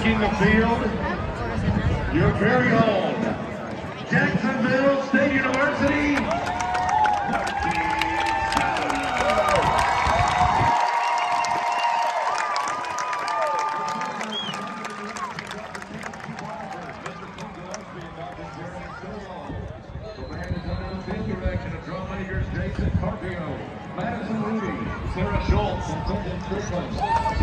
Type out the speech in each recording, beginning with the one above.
taking the field, your very own Jacksonville State University. Madison Rudy, Sarah Schultz, and Clinton Strickland.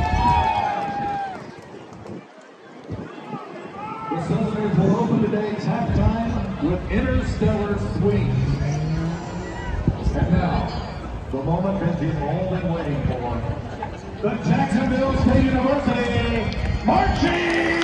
The Southerners will open today's halftime with Interstellar Suite. And now, the moment that you've all been waiting for. The Jacksonville State University Marching!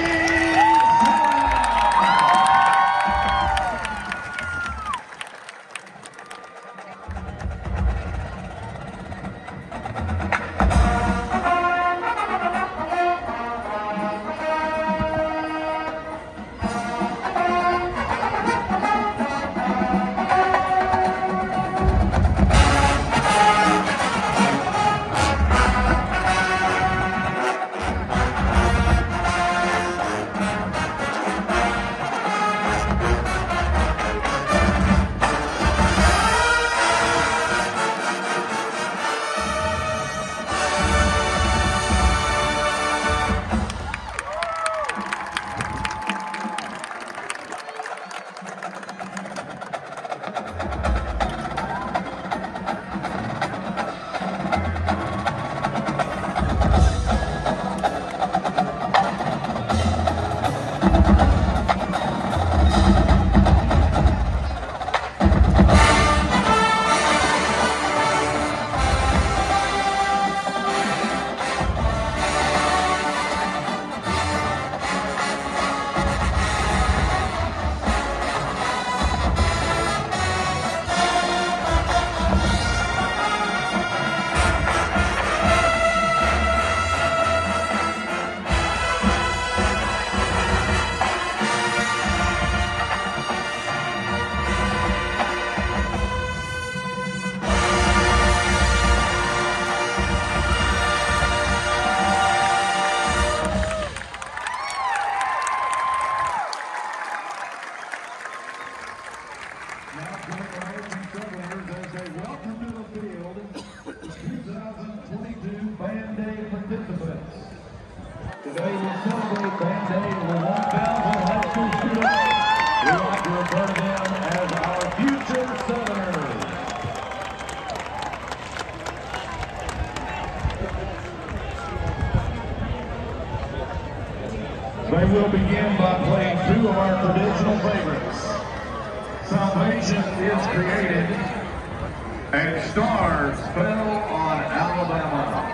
Today we celebrate Band Day with 1,000 high school students. We like to refer to them as our future Southerners. They will begin by playing two of our traditional favorites. Salvation is created and Stars Fell on Alabama.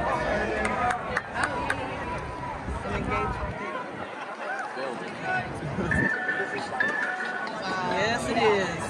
Yes, it is.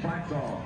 fight song.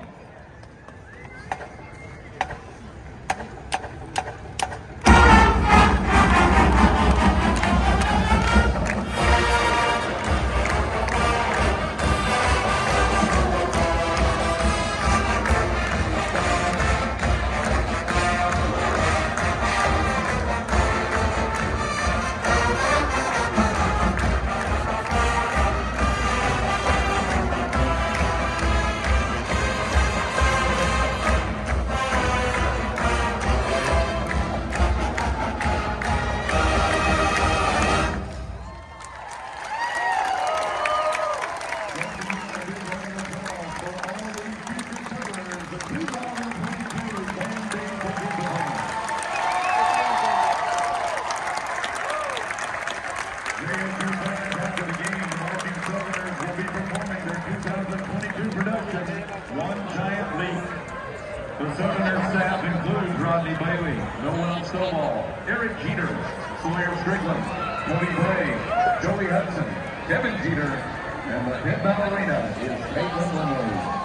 One Giant Leap. The Southerners staff includes Rodney Bailey, Noah Stovall, Eric Jeter, Sawyer Strickland, Cody Bray, Joey Hudson, Kevin Jeter, and the head ballerina is Caitlin Lindley.